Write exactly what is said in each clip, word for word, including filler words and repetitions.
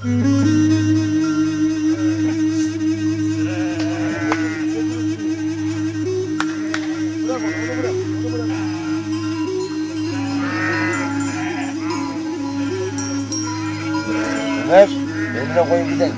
Ömer, benimle koyun gidelim.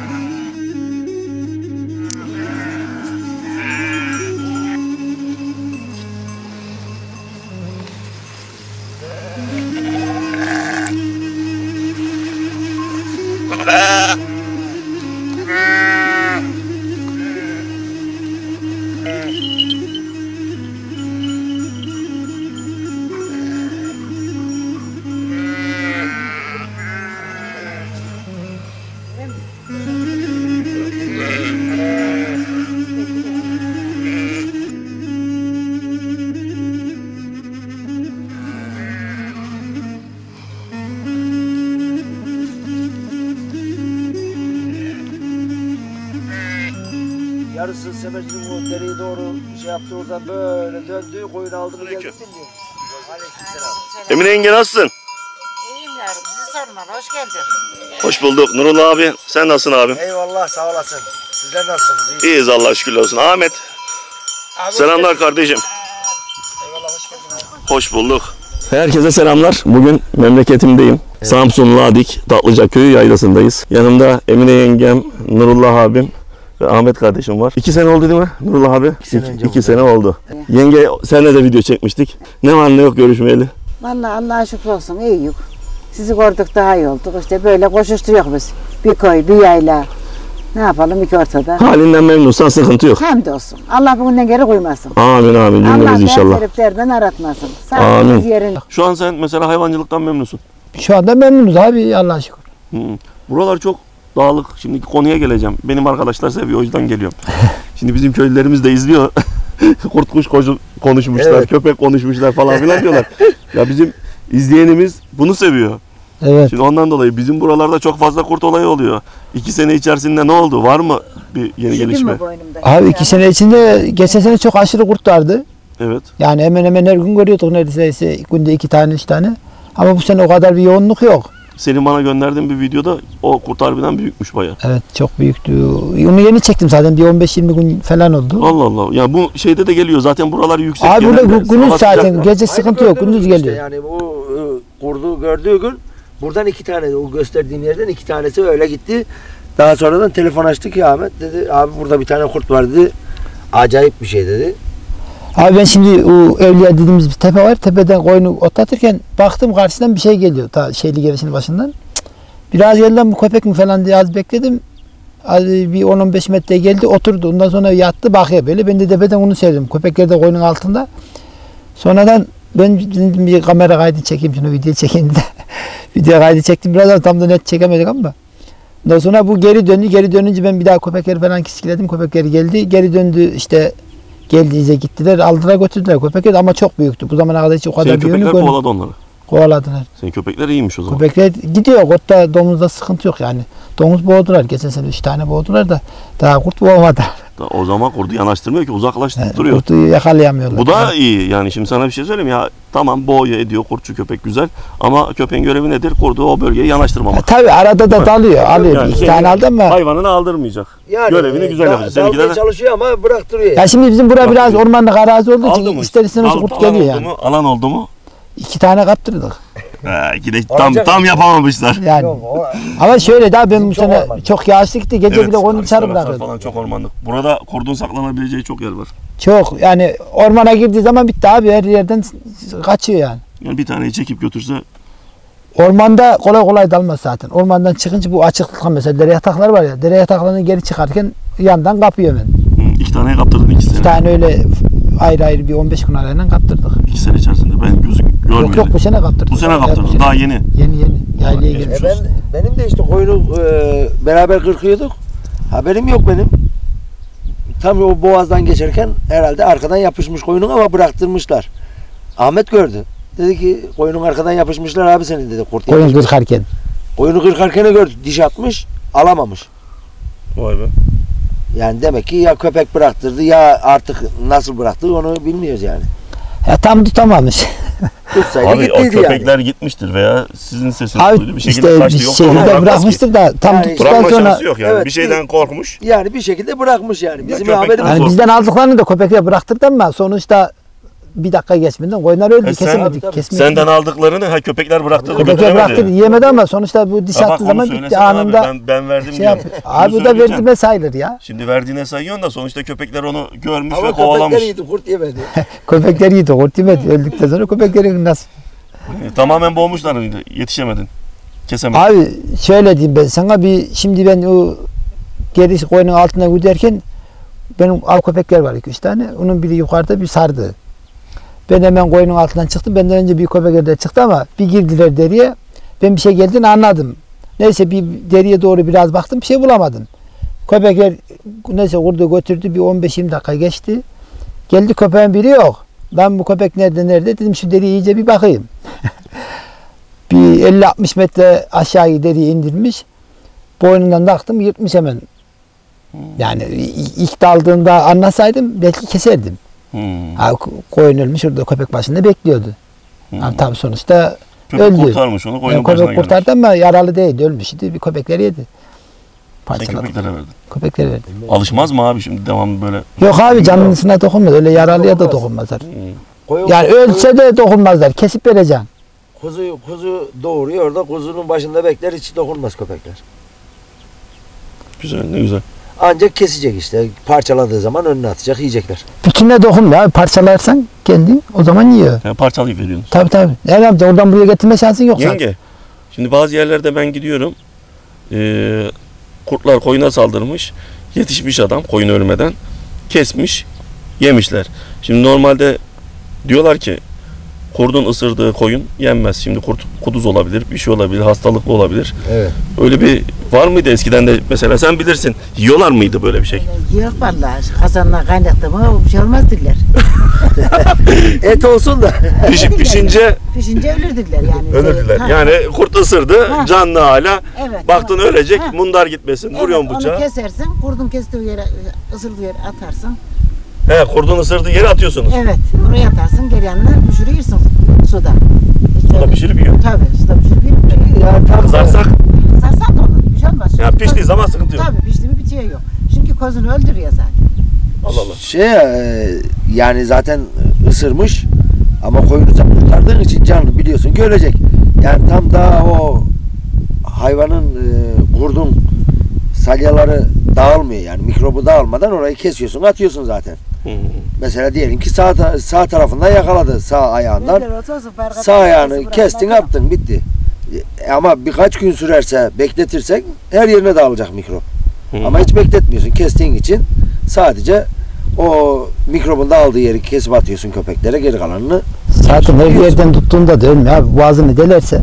Yarısı Semerci'nin o dereye doğru şey yaptı, oradan böyle döndü, koyunu aldı mı geldi bilmiyorum. Aleykümselam. Emine yenge nasılsın? İyiyim yavrum, sizi sormalı, hoş geldin. Hoş bulduk Nurullah abi. Sen nasılsın abi? Eyvallah, sağ olasın. Sizler nasılsınız? İyi. İyiyiz Allah şükürler olsun. Ahmet. Abi, selamlar kardeşim. Eyvallah, hoş geldin abi. Hoş bulduk. Herkese selamlar. Bugün memleketimdeyim. Evet. Samsun Ladik Tatlıca Köyü yaylasındayız. Yanımda Emine yengem, Nurullah abim ve Ahmet kardeşim var. İki sene oldu değil mi Nurullah abi? İki sene, iki, iki sene oldu. Evet. Yenge seninle de video çekmiştik. Ne var ne yok görüşmeyeli. Vallahi Allah'a şükür olsun, iyi yok. Sizi gördük daha iyi olduk. İşte böyle koşuşturuyoruz biz. Bir koy, bir yayla. Ne yapalım iki ortada. Halinden memnunsan sıkıntı yok. Hamdolsun. Allah bugünden geri koymasın. Amin amin cümlemiz inşallah. Allah derden aratmasın. Amin. Yerin. Şu an sen mesela hayvancılıktan memnunsun. Şu anda memnunuz abi Allah'a şükür. Hmm. Buralar çok dağlık. Şimdi konuya geleceğim. Benim arkadaşlar seviyor, o yüzden geliyorum. Şimdi bizim köylülerimiz de izliyor. Kurt kuş konuşmuşlar, evet, köpek konuşmuşlar falan filan diyorlar. Ya bizim izleyenimiz bunu seviyor. Evet. Şimdi ondan dolayı bizim buralarda çok fazla kurt olayı oluyor. İki sene içerisinde ne oldu? Var mı bir yeni gelişme? Abi iki sene içinde geçen sene çok aşırı kurt vardı. Evet. Yani hemen hemen her gün görüyorduk neredeyse günde iki tane üç tane. Ama bu sene o kadar bir yoğunluk yok. Senin bana gönderdiğin bir videoda o kurt harbiden büyükmüş bayağı. Evet çok büyüktü. Onu yeni çektim zaten bir on beş yirmi gün falan oldu. Allah Allah. Ya bu şeyde de geliyor zaten buralar yüksek. Abi burada gündüz zaten sıcak. Gece sıkıntı yok gündüz geliyor. Işte yani bu kurdu gördüğü gün buradan iki tane o gösterdiğim yerden iki tanesi öyle gitti. Daha sonradan telefon açtı ki Ahmet dedi abi burada bir tane kurt var dedi. Acayip bir şey dedi. Abi ben şimdi o Evliya dediğimiz bir tepe var. Tepeden koyunu otlatırken baktım karşıdan bir şey geliyor. Ta şeyli gelişinin başından. Biraz yerden bu köpek mi falan diye az bekledim. Az bir on on beş metre geldi oturdu. Ondan sonra yattı bakıyor böyle. Ben de tepeden onu sevdim. Köpekler de koyunun altında. Sonradan ben bir kamera kaydı çekeyim şunu video çekeyim de. Video kaydı çektim. Biraz tam da net çekemedik ama. Ondan sonra bu geri döndü. Geri dönünce ben bir daha köpekleri falan kiskeledim. Köpekleri geldi. Geri döndü işte. Geldiğince gittiler, aldılar götürdüler köpekler ama çok büyüktü. Bu zamana kadar hiç o kadar büyüğünü görmedim. Senin köpekler kovaladı onları. Kovaladılar. Senin köpekler iyiymiş o zaman. Köpekler gidiyor. Kurtta domuzda sıkıntı yok yani. Domuz boğdular. Geçen sene üç tane boğdular da daha kurt boğmadı. O zaman kurdu yanaştırmıyor ki uzaklaştırıp Yani duruyor. kurtu yakalayamıyorlar. Bu da yani iyi. Yani şimdi sana bir şey söyleyeyim ya. Tamam boğuyor ediyor kurtçu köpek güzel. Ama köpeğin görevi nedir? Kurdu o bölgeye yanaştırmamak. E, tabii arada da dalıyor. Alıyor. Yani iki tane aldı ama. Hayvanını aldırmayacak. Yani, Görevini e, güzel yapacak. Dalmaya de... çalışıyor ama bıraktırıyor. Ya şimdi bizim bura biraz ormanlık arazi olduğu için ister istemez kurt geliyor yani. Mu? Alan oldu mu? İki tane kaptırdık. He, iki de tam tam yapamamışlar. Yani. Yok, o, ama şöyle daha ben bu sene ormanlık. Çok yağışlı gitti. Gece evet, bile koyunu dışarı bırakıyordum. Falan çok ormanlık. Burada kurdun saklanabileceği çok yer var. Çok yani ormana girdiği zaman bitti abi her yerden kaçıyor yani. Yani bir taneyi çekip götürse. Ormanda kolay kolay dalmaz zaten. Ormandan çıkınca bu açıklıkta mesela dere yatakları var ya. Dere yataklarını geri çıkarken yandan kapıyor hemen. Hı, iki tane kaptırdın iki sene. İki tane öyle ayrı ayrı bir on beş gün arayla kaptırdık. İki sene içerisinde ben gözüm görmüyorum. Yok yok bu sene kaptırdık. Bu sene kaptırdın sene. daha yeni. Yeni yeni. Yaylaya gelmiş. E ben, benim de işte koyunu e, beraber kırkıyorduk. Haberim yok benim. Tam o boğazdan geçerken herhalde arkadan yapışmış koyunun ama bıraktırmışlar. Ahmet gördü. Dedi ki koyunun arkadan yapışmışlar abi senin dedi. Kurt koyun yapışmış. kırkarken. Koyunu kırkarken gördü. Diş atmış. Alamamış. Vay be. Yani demek ki ya köpek bıraktırdı ya artık nasıl bıraktı onu bilmiyoruz yani. Ya tam tutamamış. Tutsaydı Abi o gittiydi yani. köpekler gitmiştir veya sizin sesinizi Abi duydu bir şekilde işte kaçtı. bir Yok, şekilde bırakmaz ki. bırakmıştır da tam Yani tuttuktan Bırakma sonra şansı yok yani. Evet, bir şeyden korkmuş. Yani bir şekilde bırakmış yani. Bizim köpek- haberimiz Yani yani yok. bizden aldıklarını da köpekler bıraktırdı ama sonuçta bir dakika geçmeden koyunlar öldü. E sen- kesemedik. Tabii, tabii. kesmedik. Senden aldıklarını ha köpekler bıraktı Tabii, götüremedi. Köpekler bıraktırdı yiyemedi ama sonuçta bu diş Ya bak attığı onu zaman bitti söylesene abi, anında. Ben, ben verdim Şey diyorum. yap. Bunu Abi bu da söyleyeceğim. verdiğime sayılır ya. Şimdi verdiğine sayıyorsun da sonuçta köpekler onu görmüş Ama ve köpekler kovalamış. yedi, kurt yemedi. Köpekler yedi, kurt yemedi. Öldükten sonra köpeklerin nasıl? E, Tamamen boğmuşlar mıydı? Yetişemedin. Kesemedin. Abi şöyle diyeyim ben sana bir şimdi ben o geri koyunun altına giderken benim av köpekler var iki üç tane. Onun biri yukarıda bir sardı. Ben hemen koyunun altından çıktım. Benden önce bir köpekler de çıktı ama bir girdiler deriye. Ben bir şey geldiğini anladım. Neyse bir deriye doğru biraz baktım. Bir şey bulamadım. Köpekler neyse kurdu götürdü. Bir on beş yirmi dakika geçti. Geldi köpeğin biri yok. Ben bu köpek nerede nerede dedim şu deriye iyice bir bakayım. Bir elli altmış metre aşağıya deriye indirmiş. Boynundan taktım yırtmış hemen. Yani i- ilk daldığında anlasaydım belki keserdim. Hmm. Ha, ko- koyun ölmüş orada köpek başında bekliyordu. Hmm. Ha, tabii sonuçta Köpek öldü. kurtarmış onu koyunun yani başına köpek kurtardı ama yaralı değildi ölmüştü. Bir köpekler yedi. Sen Parçaladı. köpeklere verdin. Köpekler verdi. Alışmaz mı abi şimdi devamlı böyle? Yok abi canlısına dokunmaz. Öyle yaralıya da dokunmazlar. Hmm. Koyun, Yani ölse de dokunmazlar. Kesip vereceksin. kuzu, kuzu doğuruyor orada kuzunun başında bekler hiç dokunmaz köpekler. Güzel ne güzel. Ancak kesecek işte parçaladığı zaman önüne atacak yiyecekler. Bütününe dokunma abi. Parçalarsan kendin o zaman yiyor. Yani parçalayıp veriyorsunuz. Tabii tabii. Ne yapacaksın? Oradan buraya getirme şansın yok zaten. Yenge, şimdi bazı yerlerde ben gidiyorum. Ee, kurtlar koyuna saldırmış. Yetişmiş adam koyun ölmeden. Kesmiş. Yemişler. Şimdi normalde diyorlar ki kurdun ısırdığı koyun yenmez. Şimdi kurt kuduz olabilir, bir şey olabilir, hastalıklı olabilir. Evet. Öyle bir var mıydı eskiden de mesela sen bilirsin. Yiyorlar mıydı böyle bir şey? Yok vallahi kazanla kaynattı mı bir şey olmaz diller. Et olsun da. Piş, pişince Pişince ölürdüler yani. ölürdüler. Ha. Yani kurt ısırdı, Ha. canlı hala. Evet, Baktın tamam. ölecek, Ha. mundar gitmesin, Evet, vuruyorsun onu bıçağı. kesersin, kurdun kestiği yere, ısırdığı yere atarsın. He, kurdun ısırdığı yere atıyorsunuz. Evet, oraya atarsın, geri yanına pişirirsin suda. Hiç Suda öyle- pişirip yiyor. Tabii, suda pişirip yiyor. Yani tam Kızarsak Sarsan da olur, bir şey olmaz. ya Çünkü piştiği koz- zaman sıkıntı yok. Tabii, pişti mi bitiyor yok. Çünkü kozunu öldürüyor zaten. Allah Allah. şey e, yani zaten ısırmış ama koyunu sen kurtardığın için canlı biliyorsun ki ölecek. Yani tam daha o hayvanın e, kurdun salyaları dağılmıyor yani mikrobu dağılmadan orayı kesiyorsun atıyorsun zaten. Hı. Mesela diyelim ki sağ ta- sağ tarafından yakaladı sağ ayağından. Nedir olsa olsun, fark etmez. Sağ ayağını Nasıl kestin bırakmak attın bitti. E, Ama birkaç gün sürerse bekletirsek her yerine dağılacak mikrop. Hı. Ama hiç bekletmiyorsun kestiğin için sadece o mikrobun dağıldığı yeri kesip atıyorsun köpeklere geri kalanını. Zaten her yerden tuttuğunda da ölmüyor abi. Boğazını delerse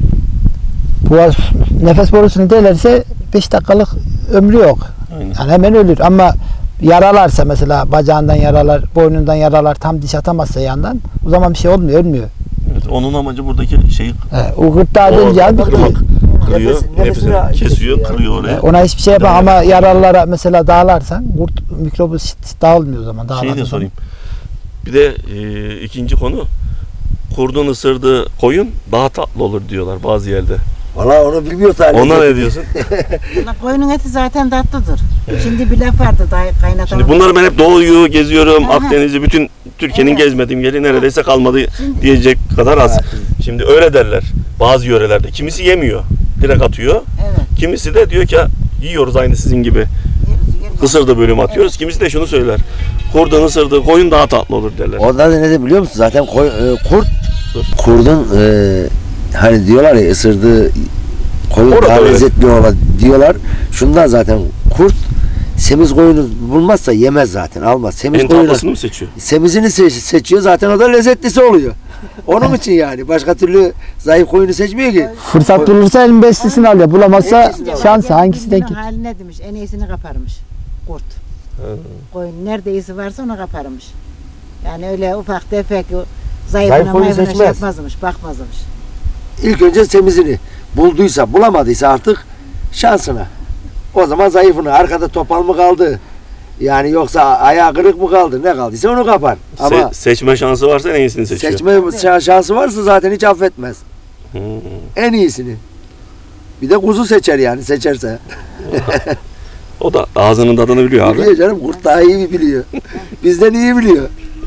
boğaz nefes borusunu delerse beş dakikalık ömrü yok. Aynen. Yani hemen ölür ama yaralarsa mesela bacağından yaralar, boynundan yaralar tam diş atamazsa yandan o zaman bir şey olmuyor, ölmüyor. Evet, onun amacı buradaki şeyi He, o gırtlağı O dönünce abi kırmak. bitti. kırıyor, Nefes- nefesini nefesini kesiyor, kesiyor kırıyor yani. oraya. Ona hiçbir şey yapamam Evet. ama yaralılara mesela dağlarsan kurt mikrobu dağılmıyor o zaman. Şeyi dağılan de zaman. sorayım. Bir de e, ikinci konu kurdun ısırdığı koyun daha tatlı olur diyorlar bazı yerde. Valla onu bilmiyor tabii. Ona ne diyorsun? Ulan koyunun eti zaten tatlıdır. Şimdi bir laf vardı daha kaynatan. Şimdi bunları ben hep Doğu'yu geziyorum, Aha. Akdeniz'i, bütün Türkiye'nin Evet. gezmediğim yeri neredeyse kalmadı Şimdi- diyecek kadar az. Evet. Şimdi öyle derler bazı yörelerde. Kimisi yemiyor, direkt atıyor. Evet. Kimisi de diyor ki yiyoruz aynı sizin gibi. Yeriz, yeriz. Isırdı bölüm atıyoruz. Kimisi de şunu söyler. Kurdun ısırdığı koyun daha tatlı olur derler. Ondan da ne de biliyor musun? Zaten koy, e, kurt Dur. kurdun e, hani diyorlar ya ısırdığı koyun Orada daha öyle. lezzetli ola diyorlar. Şundan zaten kurt semiz koyunu bulmazsa yemez zaten almaz. Semiz En koyunu tatlısını mı seçiyor? semizini seç, seçiyor zaten o da lezzetlisi oluyor. Onun için yani başka türlü zayıf koyunu seçmiyor ki. Fırsat bulursa elin beslisini alıyor. Bulamazsa Hepsini alıyor. şansı hangisi denk. Birbirinin haline demiş en iyisini kaparmış kurt. Koyun nerede iyisi varsa ona kaparmış. Yani öyle ufak tefek o Zayıf zayıfına koyun mayfına şey seçmez. yapmazmış, bakmazmış. İlk önce semizini bulduysa bulamadıysa artık şansına. O zaman zayıfını arkada topal mı kaldı? Yani yoksa ayağı kırık mı kaldı ne kaldıysa onu kapar. Ama Se- seçme şansı varsa en iyisini seçiyor. seçme şa- şansı varsa zaten hiç affetmez. Hmm. En iyisini. Bir de kuzu seçer yani seçerse. O da ağzının tadını biliyor abi. Biliyor canım, kurt daha iyi biliyor. Bizden iyi biliyor.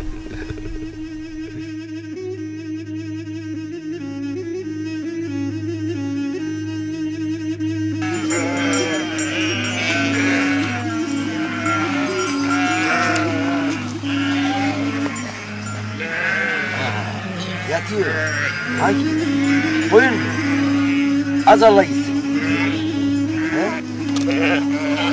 Yatıyor. Hangi? Koyun mu? Azarla gitsin. He?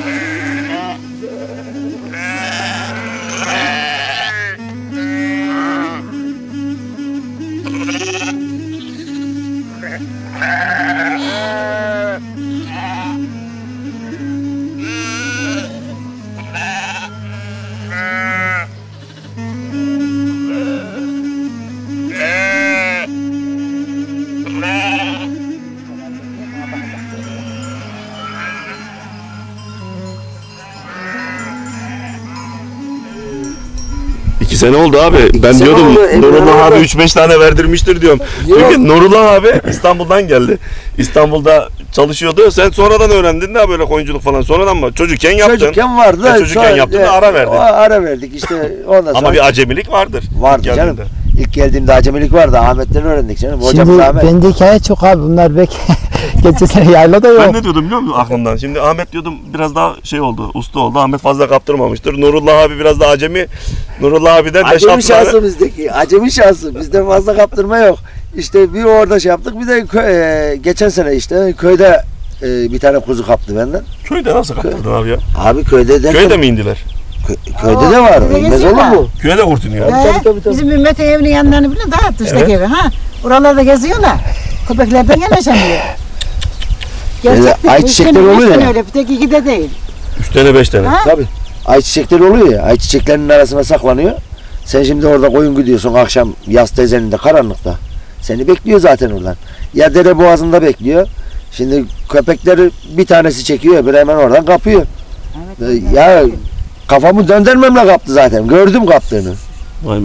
İki sene oldu abi. İki Ben sene diyordum oldu, Emre Nurullah abi. abi üç beş tane verdirmiştir diyorum. Yok. Çünkü Nurullah abi İstanbul'dan geldi. İstanbul'da çalışıyordu. Sen sonradan öğrendin de böyle koyunculuk falan. Sonradan mı? Çocukken yaptın. Çocukken vardı. Ya çocukken sonra- yaptın da ara verdin. O ara verdik işte ondan sonra. Ama bir acemilik vardır. vardı İlk canım. geldiğinde. İlk geldiğimde acemilik vardı. Ahmet'ten öğrendik canım. Hocamız Şimdi Ahmet. bende hikaye çok abi. Bunlar belki geçen sene yayla da yok. Ben ne diyordum biliyor musun aklımdan? Şimdi Ahmet diyordum biraz daha şey oldu, usta oldu. Ahmet fazla kaptırmamıştır. Nurullah abi biraz daha acemi. Nurullah abiden beş Acemi altı tane. şansı bizdeki. Acemi şansı. Bizde fazla kaptırma yok. İşte bir orada şey yaptık. Bir de kö- e, geçen sene işte köyde e, bir tane kuzu kaptı benden. Köyde nasıl kaptırdın abi ya? Abi köyde derken, Köyde mi indiler? kö- köyde de var. Köyde Bilmez olur geziyorlar. mu? Köyde kurtunuyor. He, tabii, tabii, tabii. Bizim Mehmet'in evinin yanlarını bile dağıttı işte Evet. evi. Ha? Oralarda geziyorlar. Köpeklerden yanaşamıyor. Gerçekten. ayçiçekleri üç tane, oluyor beş tane ya. öyle bir tek iki de değil. Üç tane beş tane. Ha? Tabii. Ayçiçekleri oluyor ya. Ayçiçeklerinin arasına saklanıyor. Sen şimdi orada koyun gidiyorsun akşam yaz tezeninde karanlıkta. Seni bekliyor zaten oradan. Ya dere boğazında bekliyor. Şimdi köpekleri bir tanesi çekiyor, bir hemen oradan kapıyor. Evet. Ee, Ya kafamı döndürmemle kaptı zaten. Gördüm kaptığını. Vay be.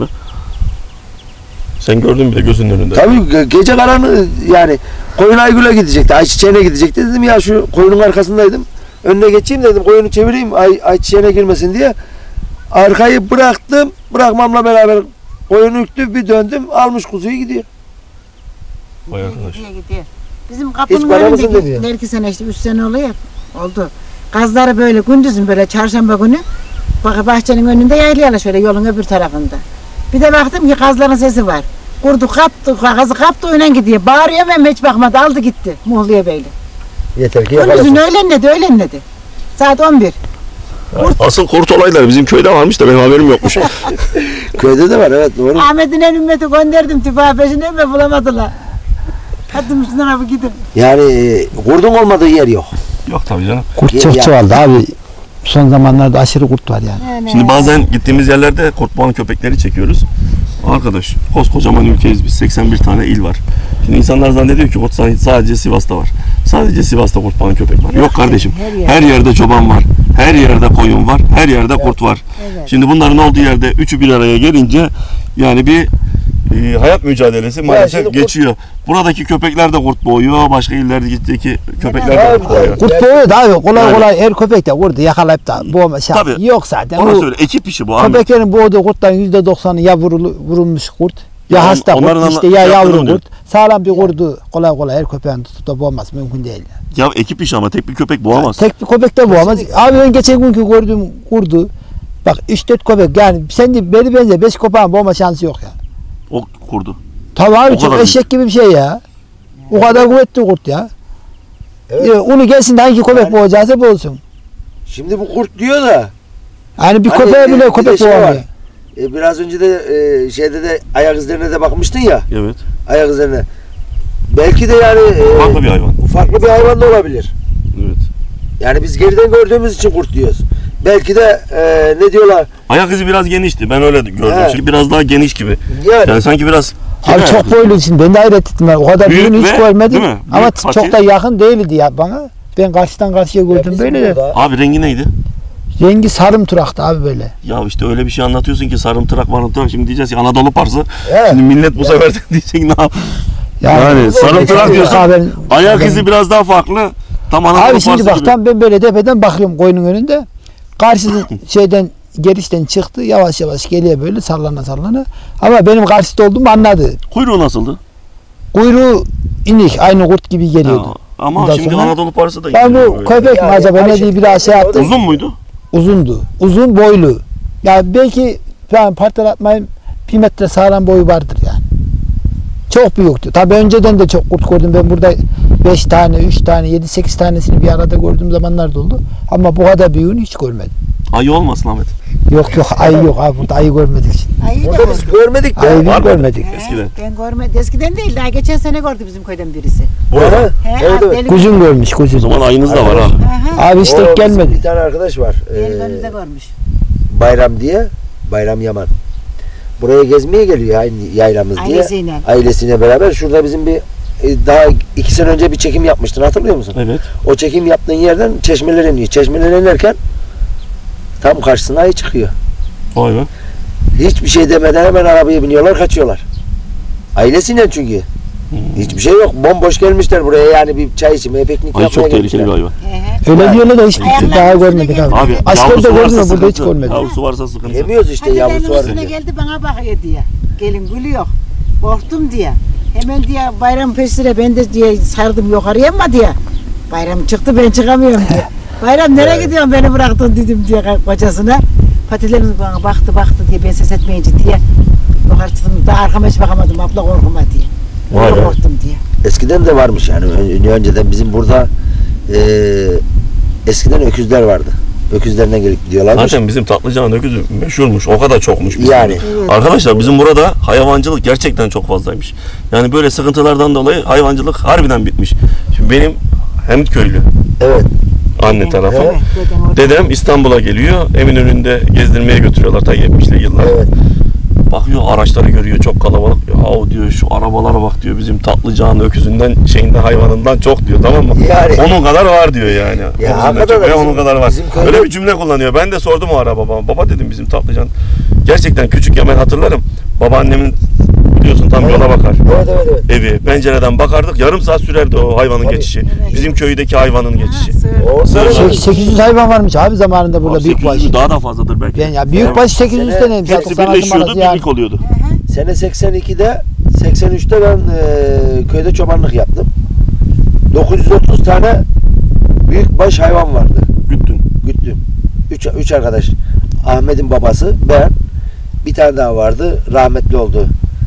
Sen gördün bile gözünün önünde. Tabii ge- gece karanlığı yani koyun Aygül'e gidecekti. Ayçiçeğine gidecekti. Dedim ya şu koyunun arkasındaydım. Önüne geçeyim dedim. Koyunu çevireyim ay, ayçiçeğine girmesin diye. Arkayı bıraktım. Bırakmamla beraber koyun üktü. Bir döndüm. Almış kuzuyu gidiyor. Vay arkadaş. Gidiyor, gidiyor. Bizim kapının para mısın önünde demiyor. ileriki sene işte üç sene oluyor. Oldu. Gazları böyle gündüzün böyle çarşamba günü bak bahçenin önünde yaylayalar şöyle yolun öbür tarafında. Bir de baktım ki gazların sesi var. Kurdu kaptı, gazı kaptı oynan gidiyor. Bağırıyor ama hiç bakmadı aldı gitti Muğlu'ya böyle. Yeter ki Gündüzün yakalasın. öğlenledi öğlenledi. Saat on bir. Asıl kurt olayları bizim köyde varmış da benim haberim yokmuş. Köyde de var evet doğru. Ahmet'in el ümmeti gönderdim tüfağı peşine mi bulamadılar. Hadi üstünden abi gidin. Yani e, kurdun olmadığı yer yok. Yok tabii canım. Kurt Ya- çok ya- çoğaldı abi. Son zamanlarda aşırı kurt var yani. Yani. Şimdi bazen gittiğimiz yerlerde kurtboğan köpekleri çekiyoruz. Arkadaş koskocaman ülkeyiz biz. seksen bir tane il var. Şimdi insanlar zannediyor ki kurt sadece Sivas'ta var. Sadece Sivas'ta kurtboğan köpek var. Yok kardeşim. her yerde. Her yerde çoban var. Her yerde koyun var. Her yerde kurt var. Evet. Şimdi bunların olduğu yerde üçü bir araya gelince yani bir e, hayat mücadelesi maalesef şimdi kurt- geçiyor. Buradaki köpekler de kurt boğuyor. Başka illerdeki köpekler Ya, de kurt boğuyor. Kurt boğuyor da abi kolay Yani. kolay her köpek de kurdu yakalayıp da boğma şey Tabii. yok zaten. Ona Bu söyle ekip işi bu Ahmet. köpeklerin boğduğu kurttan yüzde doksanı ya vurulu, vurulmuş kurt ya Ya hasta onların kurt işte anla- ya şey yavru yaptığını kurt. Sağlam bir kurdu kolay kolay her köpeğin tutup da boğmaz mümkün değil. Yani. Ya ekip işi ama tek bir köpek boğamaz. Tek bir köpek de boğamaz. Abi ben geçen günkü gördüğüm kurdu. Bak üç dört köpek yani sen de beni benzer beş köpeğin boğma şansı yok yani. O kurdu. Tabii abi O çok kadar eşek gibi bir şey ya. O kadar kuvvetli kurt ya. Evet. Ya, onu gelsin de hangi köpek Yani- boğacaksa boğsun. Şimdi bu kurt diyor da Yani bir Hani, köpeğe e, bile bir de köpek şey var. boğamıyor. e, biraz önce de e, şeyde de ayak izlerine de bakmıştın ya. Evet. Ayak izlerine. Belki de yani e, Farklı bir hayvan. farklı bir hayvan da olabilir. Evet. Yani biz geriden gördüğümüz için kurt diyoruz. Belki de e, ne diyorlar? Ayak izi biraz genişti. Ben öyle gördüm. Evet. Şimdi biraz daha geniş gibi. Yani, Yani sanki biraz Abi Kime? çok boylu için ben de hayret ettim. O kadar Büyük büyüğünü hiç ve- görmedim. değil mi? Ama Büyük çok pati. da yakın değildi ya bana. Ben karşıdan karşıya gördüm böyle de. Abi rengi neydi? Rengi sarımtıraktı abi böyle. Ya işte öyle bir şey anlatıyorsun ki sarımtırak marımtırak. Şimdi diyeceğiz ki Anadolu parsı. Evet. Şimdi millet bu sefer de diyecek ne yap? Yani, Yani sarımtırak diyorsun. Abi, ben- Ayak ben- izi biraz daha farklı. Tam Anadolu Abi parsı şimdi bak gibi. tam ben böyle tepeden bakıyorum koyunun önünde. Karşıdan şeyden gerişten çıktı. Yavaş yavaş geliyor böyle sallana sallana. Ama benim karşıda olduğumu anladı. Kuyruğu nasıldı? Kuyruğu inik aynı kurt gibi geliyordu. Ya, ama Ondan şimdi sonra- Anadolu parsı da Ben gidiyor bu böyle. köpek mi Yani acaba ne Ayşe- diye bir daha şey yaptım. Uzun muydu? Uzundu. Uzun boylu. Ya belki falan partalatmayın bir metre sağlam boyu vardır yani. Çok büyüktü. Tabii önceden de çok kurt gördüm. Ben burada beş tane, üç tane, yedi sekiz tanesini bir arada gördüğüm zamanlar da oldu. Ama bu kadar büyüğünü hiç görmedim. Ayı olmasın Ahmet. Yok yok ayı yok abi burada ayı görmedik. Ayı da Burada biz gördüm. görmedik de. Ayı biz Var mı? görmedik. He, Eskiden. Ben görmedim. Eskiden değil. Daha geçen sene gördü bizim köyden birisi. Burada. Aha, He, evet, abi, evet. deli- Kuzun görmüş O kuzun. zaman ayınız da var abi. Aha. Abi hiç O tek bizim gelmedi. Bir tane arkadaş var. Benim Ee, önümde görmüş. Bayram diye. Bayram Yaman. Buraya gezmeye geliyor aynı yaylamız diye. Ailesiyle. Ailesiyle beraber. Şurada bizim bir e, daha iki sene önce bir çekim yapmıştın, hatırlıyor musun? Evet. O çekim yaptığın yerden çeşmelere iniyor. Çeşmelere inerken tam karşısına ayı çıkıyor. Vay be. Hiçbir şey demeden hemen arabaya biniyorlar, kaçıyorlar. Ailesiyle çünkü. Hiçbir şey yok. Bomboş gelmişler buraya, yani bir çay içmeye, piknik Ayı yapmaya çok tehlikeli bir gelmişler. hayvan. He he. Öyle diyorlar da hiç Ayaklarının daha üstüne görmedik geldi. abi. Abi Askerde yavrusu gördüm varsa ama burada hiç sıkıntı. görmedim. Yavrusu varsa sıkıntı. Yemiyoruz işte, Hadi yavrusu benim var. üstüne geldi bana bakıyor diye. Gelin gülüyor. Korktum diye. Hemen diye bayram peşine ben de diye sardım yukarıya mı diye. Bayram çıktı ben çıkamıyorum diye. Bayram nereye gidiyorsun beni bıraktın dedim diye kocasına. Patilerimiz bana baktı baktı diye ben ses etmeyince diye. Yukarı çıktım daha arkama hiç bakamadım abla korkma diye. Vay Öyle be. korktum diye. Eskiden de varmış yani. Ön- Önceden bizim burada e, eskiden öküzler vardı. Öküzlerine gelip gidiyorlarmış. Zaten bizim Tatlıca'nın öküzü meşhurmuş. O kadar çokmuş. bizim Yani. burada. Evet. Arkadaşlar bizim burada hayvancılık gerçekten çok fazlaymış. Yani böyle sıkıntılardan dolayı hayvancılık harbiden bitmiş. Şimdi benim hem köylü Evet. anne tarafı. Evet, dedem orada. Dedem İstanbul'a geliyor. Eminönü'nde gezdirmeye götürüyorlar ta yetmişli yıllar. Evet. Bakıyor araçları görüyor çok kalabalık. Ya diyor şu arabalara bak diyor bizim Tatlıca'nın öküzünden şeyinden hayvanından çok diyor, tamam mı? Yani. Onun kadar var diyor yani. Ya Öküzünden hakikaten çok, de ya bizim- onun kadar var. bizim köyde- Öyle bir cümle kullanıyor. Ben de sordum o ara babama. Baba dedim bizim Tatlıcan. Gerçekten küçükken ben hatırlarım. Babaannemin biliyorsun tam yola bakar. Evet, evet, evet. Evi pencereden bakardık. Yarım saat sürerdi o hayvanın Tabii. geçişi. Evet. Bizim köydeki hayvanın geçişi. Ha, söyle. O Sığır sırada- var. sekiz yüz hayvan varmış abi zamanında burada Abi büyük sekiz yüz baş. daha da fazladır belki. Ben ya büyük baş sekiz yüz Sene- tane. Hepsi birleşiyordu, birlik oluyordu. Sene seksen ikide seksen üçte ben e, köyde çobanlık yaptım. dokuz yüz otuz tane büyükbaş hayvan vardı. Güttün. Güttüm. Üç, üç arkadaş. Ahmet'in babası, ben, bir tane daha vardı. Rahmetli oldu.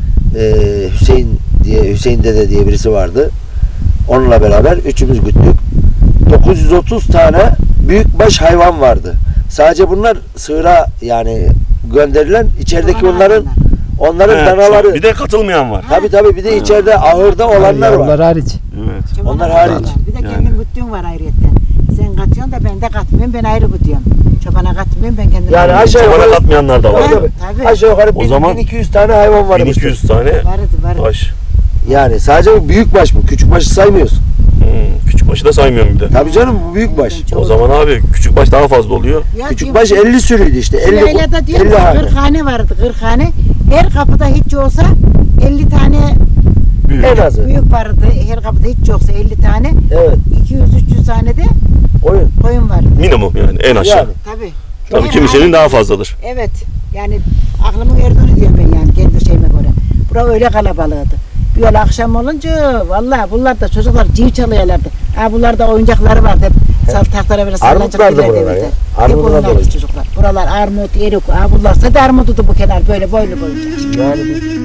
E, Hüseyin diye, Hüseyin dede diye birisi vardı. Onunla beraber üçümüz güttük. dokuz yüz otuz tane büyükbaş hayvan vardı. Sadece bunlar sığıra yani gönderilen, içerideki Çoban onların hayvanlar. onların He, danaları. Bir de katılmayan var. Tabi tabi bir de içeride ahırda olanlar var. Yavrular hariç. Evet. Çoban Onlar hayvanlar. hariç. Bir de Yani. kendin güttüğün var ayrıyetten. Sen katıyorsun da ben de katmıyorum. Ben ayrı gütüyorum. Çobana katmıyorum ben kendim. Yani ayrı aşağı Çobana yukarı katmayan da var. tabii, tabii. Tabii. Aşağı yukarı O bin, zaman bin iki yüz tane hayvan var. bin iki yüz tane Vardı vardı. baş. Yani sadece bu büyük baş bu. Küçük başı saymıyoruz. Hmm, küçük başı da saymıyorum bir de. Tabii canım, bu büyük baş. O zaman abi küçük baş daha fazla oluyor. Ya Küçük diyorum, baş elli sürüydü işte. elli, Yaylada diyorum elli ki hane. kırk hane vardı kırk hane. Her kapıda hiç olsa elli tane Büyük. En azı. büyük vardı. Her kapıda hiç yoksa elli tane. Evet. iki yüz üç yüz tane de Oyun. koyun vardı. Minimum yani en aşağı. Yani. Tabii. Tabii Yani kimisinin aynı- daha fazladır. Evet. Yani aklımın erdiğini diyorum ben yani kendi şeyime göre. Bura öyle kalabalığıydı. Bir öyle akşam olunca vallahi bunlar da çocuklar civ çalıyorlardı. Ha bunlar da oyuncakları vardı. Hep sal tahtlara böyle sallanacak Armutlardı giderdi buralar evde. ya. Hep Armutlar oynardı doluydu. çocuklar. Buralar armut, erik. Ha bunlar sadece armutudu bu kenar böyle boylu boyunca. Yani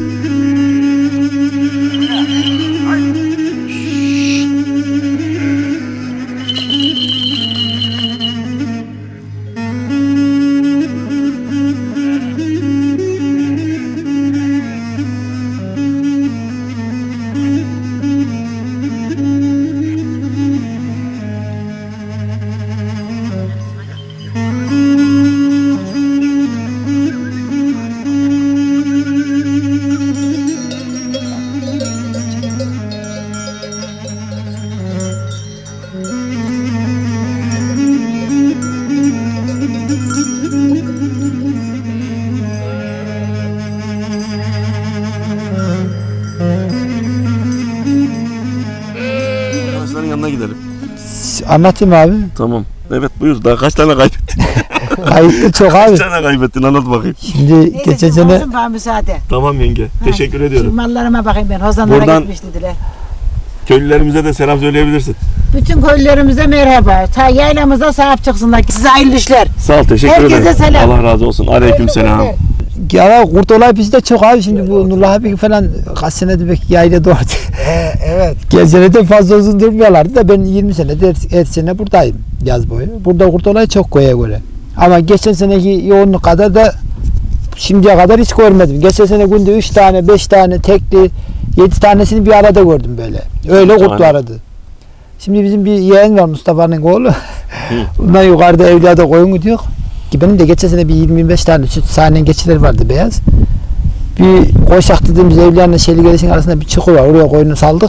bu- Anlatayım abi. Tamam. Evet buyur. Daha kaç tane kaybettin? Kayıtlı çok abi. Kaç tane kaybettin? Anlat bakayım. Şimdi Neyse, geçen şimdi sene olsun bana müsaade. Tamam yenge. Teşekkür Şimdi ediyorum. mallarıma bakayım ben. Hozanlara Buradan- gitmiş dediler. Köylülerimize de selam söyleyebilirsin. Bütün köylülerimize merhaba. Ta yaylamıza sahip çıksınlar. Size hayırlı işler. Sağ ol. Teşekkür Herkese ederim. selam. Allah razı olsun. Aleyküm selam. ya kurt olay bizde çok abi. Şimdi bu Nurullah abi falan kaç senedir belki yayla doğdu. He, evet. Gecede de fazla uzun durmuyorlardı da ben yirmi senedir her, her sene buradayım yaz boyu. Burada kurt olayı çok koya göre. Ama geçen seneki yoğunluk kadar da şimdiye kadar hiç görmedim. Geçen sene günde üç tane, beş tane tekli, yedi tanesini bir arada gördüm böyle. Öyle Tane. kurtlu aradı. Şimdi bizim bir yeğen var Mustafa'nın oğlu. Bundan yukarıda Evliya'da koyun gidiyor. Ki benim de geçen sene bir yirmi yirmi beş tane süt sahnen geçileri vardı beyaz. Bir koşak dediğimiz Evliya'nın Şeli Geliş'in arasında bir çukur var. Oraya koyunu saldık.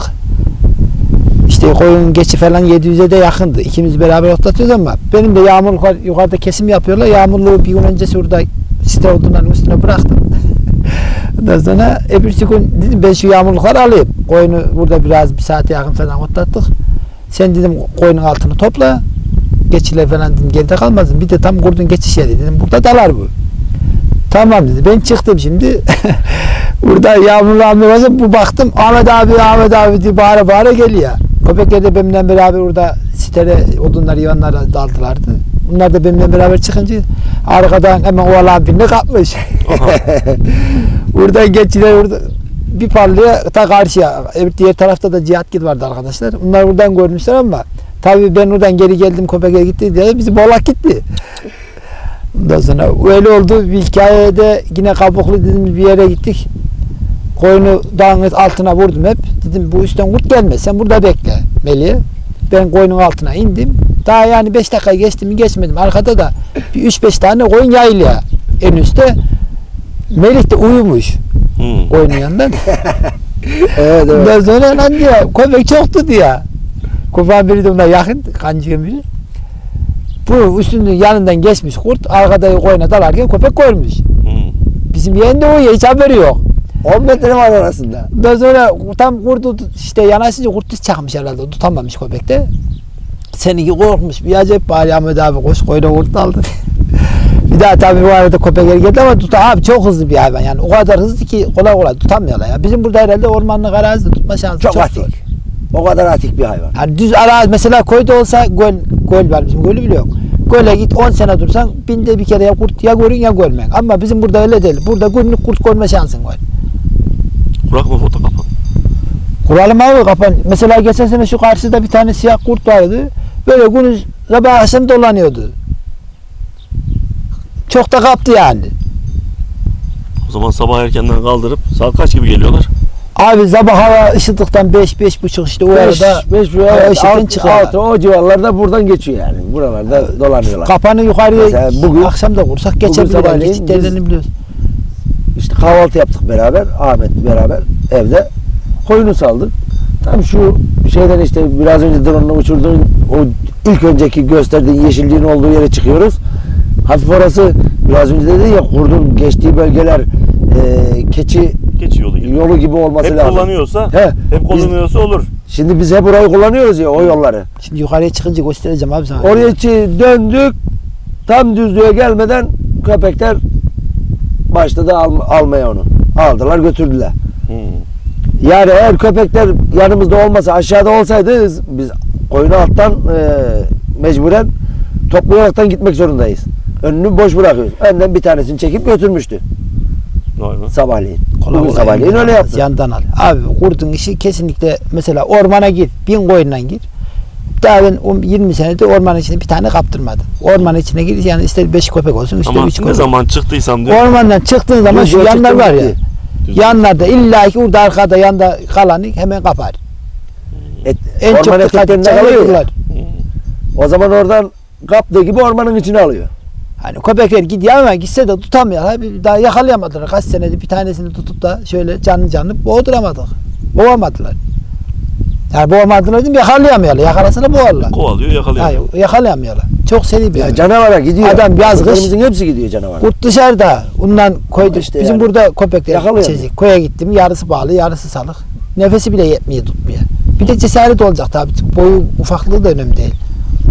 İşte koyun geçi falan yedi yüze de yakındı. İkimiz beraber otlatıyoruz ama benim de yağmurluklar yukarıda kesim yapıyorlar. Yağmurluğu bir gün öncesi orada site odunların üstüne bıraktım. Ondan sonra öbürsü gün dedim ben şu yağmurlukları alayım. Koyunu burada biraz bir saate yakın falan otlattık. Sen dedim koyunun altını topla. Geçiler falan dedim geride kalmasın. Bir de tam kurdun geçiş yeri dedim. Burada dalar bu. Tamam dedi. Ben çıktım şimdi. Burada yağmurlu almıyor. Bu baktım Ahmet abi Ahmet abi diye bağıra bağıra geliyor. Köpekler de benimle beraber orada sitede odunları yığınlara daldılardı. Bunlar da benimle beraber çıkınca arkadan hemen oğlan birini kapmış. Buradan geçiler orada bir parlıyor ta karşıya. Evet, diğer tarafta da Cihatgil vardı arkadaşlar. Bunlar buradan görmüşler ama tabii ben oradan geri geldim köpekler gitti diye bizi bolak gitti. Ondan sonra öyle oldu. Bir hikayede yine kabuklu dediğimiz bir yere gittik. Koyunu dağın altına vurdum hep. Dedim bu üstten kurt gelmez. Sen burada bekle Melih. Ben koyunun altına indim. Daha yani beş dakika geçti mi geçmedim. Arkada da bir üç beş tane koyun yayılıyor en üstte. Melih de uyumuş Hmm. koyunun yanından. Evet, evet. Ondan sonra lan diyor köpek çoktu diyor. Köpeğin biri de ona yakın. Kancığın biri. Bu üstünün yanından geçmiş kurt. Arkada koyuna dalarken köpek görmüş. Hmm. Bizim yeğen de uyuyor. Hiç haberi yok. on metre var arasında. Ondan sonra tam kurdu işte yanaşınca kurt düz çakmış herhalde. Tutamamış köpekte. Seninki korkmuş. Bir acayip bari Ahmet abi koş koyuna kurt aldı. Bir daha tabii bu arada köpekler geldi ama tut abi çok hızlı bir hayvan yani. O kadar hızlı ki kolay kolay tutamıyorlar ya. Bizim burada herhalde ormanlık arazide tutma şansı çok, Çok zor. atik. O kadar atik bir hayvan. Yani düz arazi mesela koyda olsa göl, göl var bizim gölü bile yok. Göle git on sene dursan binde bir kere ya kurt ya görün ya görmen. Ama bizim burada öyle değil. Burada günlük kurt görme şansın var. Kurak mı foto kapan? Kuralım abi kapan. Mesela geçen sene şu karşıda bir tane siyah kurt vardı. Böyle gün sabah akşam dolanıyordu. Çok da kaptı yani. O zaman sabah erkenden kaldırıp saat kaç gibi geliyorlar? Abi sabah hava ışıdıktan beş beş buçuk işte o arada beş hava ışıktan altı, çıkıyorlar. altı, o civarlarda buradan geçiyor yani. Buralarda dolanıyorlar. Kapanı yukarıya Mesela bugün- akşam da kursak geçebilir. sabahleyin Geçitlerini biliyoruz. İşte kahvaltı yaptık beraber. Ahmet beraber evde. Koyunu saldık. Tam şu şeyden işte biraz önce drone'la uçurduğun o ilk önceki gösterdiğin yeşilliğin olduğu yere çıkıyoruz. Hafif orası biraz önce dedi ya kurdun geçtiği bölgeler e, keçi Geçi yolu gibi. yolu gibi olması Hep lazım. kullanıyorsa, He, hep biz- kullanıyorsa olur. Şimdi biz hep orayı kullanıyoruz ya o yolları. Şimdi yukarıya çıkınca göstereceğim abi sana. Oraya çi- döndük. Tam düzlüğe gelmeden köpekler başladı al, almaya onu. Aldılar götürdüler. Hmm. Yani eğer köpekler yanımızda olmasa aşağıda olsaydı biz koyunu alttan e, mecburen toplayaraktan gitmek zorundayız. Önünü boş bırakıyoruz. Önden bir tanesini çekip götürmüştü Vay be. sabahleyin. Kolay Bugün kolay sabahleyin yandan öyle al, yaptı. Yandan al. Abi kurdun işi kesinlikle mesela ormana gir. Bin koyundan gir. Daha ben o yirmi senede ormanın içine bir tane kaptırmadım. Ormanın içine gir yani ister beş köpek olsun ister Ama üç ne köpek. zaman çıktıysam diyor. Ormandan çıktığın zaman şu Düzlüğe yanlar çıktım var ya. gitti. Düzgün. Yanlarda illa ki orada arkada yanda kalanı hemen kapar. Et, En çok orman dikkat eteklerinde edeceğin kalıyor ya. yerler. Hmm. O zaman oradan kaptığı gibi ormanın içine alıyor. Hani köpekler gidiyor ama gitse de tutamıyor. Abi daha yakalayamadılar. Kaç senedir bir tanesini tutup da şöyle canlı canlı boğduramadık. Boğamadılar. Yani boğamadılar değil mi? Yakalayamıyorlar. Yakalasana boğarlar. Kovalıyor, yakalıyor. Hayır, yakalayamıyorlar. Çok seri bir Ya hayvan. canavara gidiyor. Adam yaz kış- Köpeklerimizin hepsi gidiyor canavara. Kurt dışarıda. Ondan koydu. İşte Bizim yani. burada köpekler Yakalayamıyor. içecek. Koya gittim. Yarısı bağlı, yarısı salık. Nefesi bile yetmiyor, tutmuyor. Bir de cesaret olacak tabii. Boyu ufaklığı da önemli değil.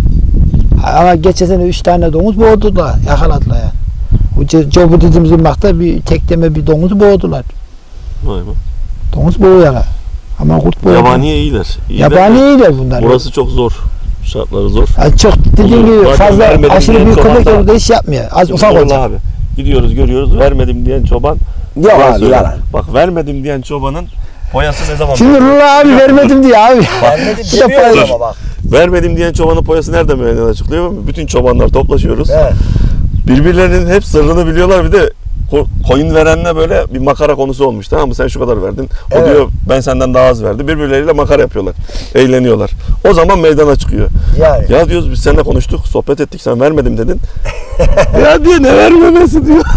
Ama geçen sene üç tane domuz boğdular, yakaladılar yani. O Cobu dediğimiz ırmakta bir tekleme bir domuzu boğdular. Vay be. Domuz boğuyorlar. Ama kurt boğuyor. Yabaniye iyiler. İyiler Yabani de iyiler bunlar. Burası çok zor. Şartları zor. Yani çok dediğim gibi Zaten fazla vermedim aşırı diyen büyük çoban köpek da- orada iş yapmıyor. Az ufak Vallahi olacak. abi. Gidiyoruz görüyoruz vermedim diyen çoban. Yok Yalan abi söyler. yalan. Bak vermedim diyen çobanın poyası ne zaman? Şimdi Rullah abi vermedim diye abi. Vermedim Bir de demiyoruz paylaş. ama bak. Vermedim diyen çobanın poyası nerede meydana çıkıyor? Bütün çobanlar toplaşıyoruz. He. Birbirlerinin hep sırrını biliyorlar. Bir de ko- koyun verenle böyle bir makara konusu olmuş, tamam mı? Sen şu kadar verdin. O Evet. diyor ben senden daha az verdi. Birbirleriyle makara yapıyorlar. Eğleniyorlar. O zaman meydana çıkıyor. Yani. Ya diyoruz biz seninle konuştuk, sohbet ettik. Sen vermedim dedin. Ya diyor ne vermemesi diyor.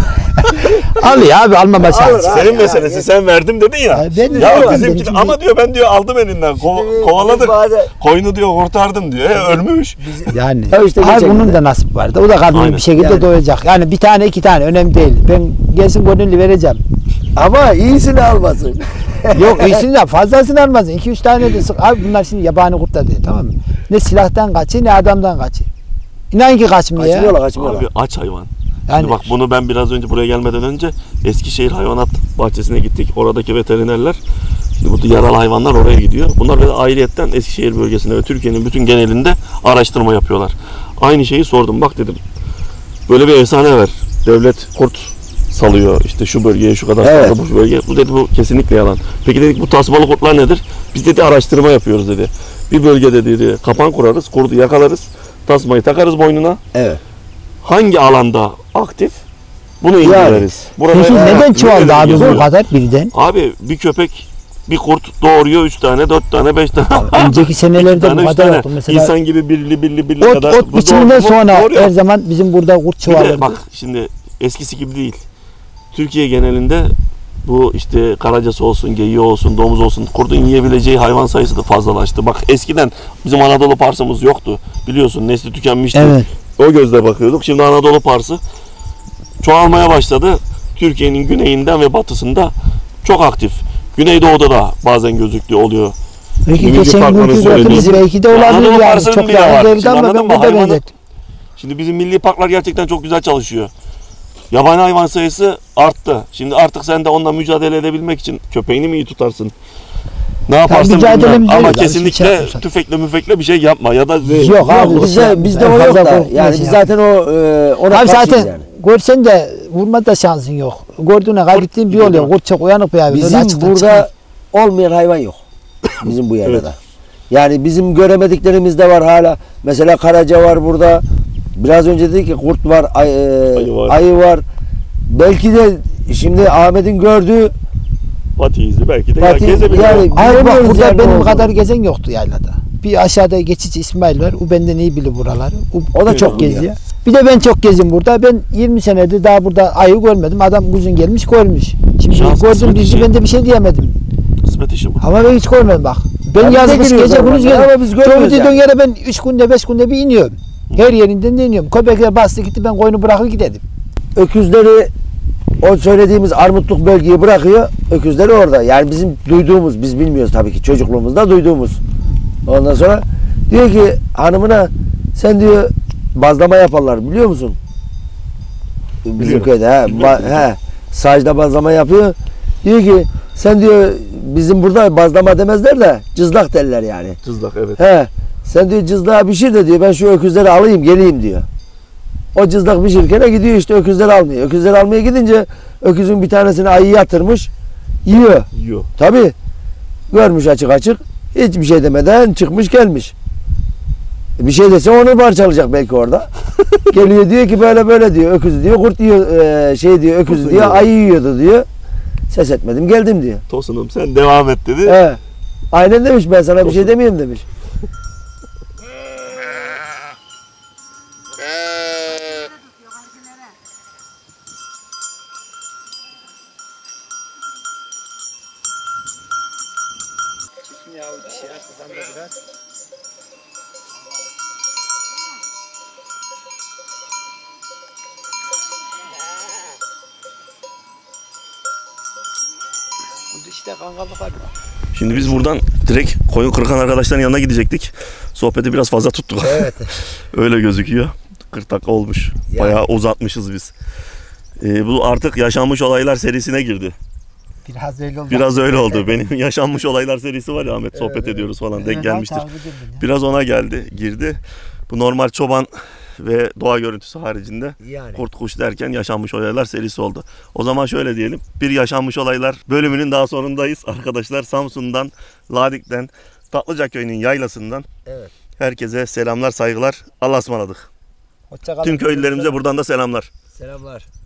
Alıyor abi almama Alır şansı. abi. Senin ya, meselesi ya. sen verdim dedin ya. Ay, ben de Ya diyorum, bizimki ben- ama diyor ben diyor aldım elinden. Ko- Şimdi kovaladık. biz bazen- Koyunu diyor kurtardım diyor. E, ölmüş. Yani. Ya işte abi geçen bunun gün da nasip vardı. O da karnını Aynen. bir şekilde Yani. doyacak. Yani bir tane iki tane önemli değil. Ben gelsin gönüllü vereceğim. Ama iyisini almasın. Yok iyisini de fazlasını almazsın. iki üç tane de sık. Abi bunlar şimdi yabani kurtlar değil, tamam mı? Ne silahtan kaçıyor ne adamdan kaçıyor. İnan ki kaçmıyor ya. Kaçmıyorlar kaçmıyorlar. Abi aç hayvan. Yani Şimdi bak bunu ben biraz önce buraya gelmeden önce Eskişehir Hayvanat Bahçesi'ne gittik. Oradaki veterinerler, bu yaralı hayvanlar oraya gidiyor. Bunlar böyle ayrıyetten Eskişehir bölgesinde ve Türkiye'nin bütün genelinde araştırma yapıyorlar. Aynı şeyi sordum. Bak dedim. Böyle bir efsane var. Devlet kurt salıyor işte şu bölgeye şu kadar Evet. fazla bu bölgeye. Bu dedi bu kesinlikle yalan. Peki dedik bu tasmalı kurtlar nedir? Biz dedi araştırma yapıyoruz dedi. Bir bölgede dedi kapan kurarız, kurdu yakalarız, tasmayı takarız boynuna. Evet. Hangi alanda aktif? Bunu inceleriz. Burada peki e, neden çoğaldı böyle abi yazıyor. bu kadar birden? Abi bir köpek bir kurt doğuruyor üç tane, dört tane, beş tane. Önceki iki senelerde tane, bu üç kadar tane. yoktu. Mesela İnsan gibi birli birli birli ot, kadar. ot bu biçiminden doğru mu? sonra Doğru ya. her zaman bizim burada kurt Bir de çoğalırdı. bak şimdi eskisi gibi değil. Türkiye genelinde bu işte karacası olsun, geyiği olsun, domuz olsun, kurdun yiyebileceği hayvan sayısı da fazlalaştı. Bak eskiden bizim Anadolu parsımız yoktu. Biliyorsun nesli tükenmişti. Evet. O gözle bakıyorduk. Şimdi Anadolu parsı çoğalmaya başladı. Türkiye'nin güneyinden ve batısında çok aktif. Güneydoğu'da da bazen gözüktüğü oluyor. Peki Milli geçen Parkların günkü söylediği- gördünüz belki de Ya olabilir Anadolu yani. Parsı'nın Çok bile var. yakın değildi Şimdi ama anladın ben mı? burada Hayvanın- benzettim. Şimdi bizim milli parklar gerçekten çok güzel çalışıyor. Yabani hayvan sayısı arttı. Şimdi artık sen de onunla mücadele edebilmek için köpeğini mi iyi tutarsın? Ne yaparsın mücadelemiz bilmem. Ama değil yani, kesinlikle hiç yapmıyorsan. tüfekle müfekle bir şey yapma ya da Yok abi. Yok, bizde, bizde en o yok fazla da. korkma Yani şey biz yap. zaten o e, ona Abi karşıyız zaten yani. görsen de vurma da şansın yok. Gördüğüne kaybettiğin bir gidiyor oluyor. değil Kurt çok uyanık bir hayvan. Öyle Bizim açıktan burada çıkmıyor. olmayan hayvan yok. Bizim bu yerde Evet. de. Yani bizim göremediklerimiz de var hala. Mesela karaca var burada. Biraz önce dedik ki kurt var, ay, e, Ayı var. ayı var. Belki de şimdi Ahmet'in gördüğü Fatih izi belki de Fatih- ya gezebilir. yani- Yani, Hayır bak bilemiyoruz burada yani ne benim olduğunu. kadar gezen yoktu yaylada. Bir aşağıda geçici İsmail var. O benden iyi bilir buraları. O, O da çok çok biliyor. geziyor. Bir de ben çok gezim burada. Ben yirmi senedir daha burada ayı görmedim. Adam uzun gelmiş görmüş. Şimdi Şans gördüm kısmet bizi işi. ben de bir şey diyemedim. kısmet işi bu. Ama ben hiç görmedim bak. Ben Ya biz de yazmış giriyoruz gece ormana gündüz ama geldim. biz görmüyoruz Çoğu dediğin yani. yere ben üç günde beş günde bir iniyorum. Her yerinden de iniyorum. Köpekler bastı gitti ben koyunu bırakır gidelim. öküzleri o söylediğimiz armutluk bölgeyi bırakıyor. Öküzleri orada. Yani bizim duyduğumuz, biz bilmiyoruz tabii ki çocukluğumuzda duyduğumuz. Ondan sonra diyor ki hanımına sen diyor bazlama yaparlar biliyor musun? Bizim Biliyorum. köyde he, ba- he sacda bazlama yapıyor. Diyor ki sen diyor bizim burada bazlama demezler de cızlak derler yani. Cızlak evet. He sen diyor cızlağı pişir de diyor ben şu öküzleri alayım geleyim diyor. O cızlak pişirirken gidiyor işte öküzleri almıyor. Öküzleri almaya gidince öküzün bir tanesini ayı yatırmış yiyor. Yiyor. Tabi görmüş açık açık hiçbir şey demeden çıkmış gelmiş. Bir şey dese onu parçalayacak belki orada. Geliyor diyor ki böyle böyle diyor öküzü diyor kurt yiyor e, şey diyor öküzü Kurtu diyor yiyor. ayı yiyordu diyor. Ses etmedim geldim diyor. Tosunum sen devam et dedi. He. Aynen demiş ben sana bir şey demeyeyim demiş. İşte kangallık var. Şimdi biz buradan direkt koyun kırkan arkadaşların yanına gidecektik. Sohbeti biraz fazla tuttuk. Evet. Öyle gözüküyor. kırk dakika olmuş. Yani. Bayağı uzatmışız biz. Ee, bu artık yaşanmış olaylar serisine girdi. Biraz öyle oldu. Biraz öyle oldu. Benim yaşanmış olaylar serisi var ya Ahmet, sohbet Evet, ediyoruz falan, Evet, denk gelmiştir. takip edildi ya. Biraz ona geldi, girdi. Bu normal çoban ve doğa görüntüsü haricinde Yani. kurt kuş derken yaşanmış olaylar serisi oldu. O zaman şöyle diyelim. Bir yaşanmış olaylar bölümünün daha sonundayız. Arkadaşlar Samsun'dan, Ladik'ten, Tatlıca köyünün yaylasından Evet. herkese selamlar, saygılar. Allah'a ısmarladık. Hoşça kalın. Tüm köylülerimize buradan da selamlar. Selamlar.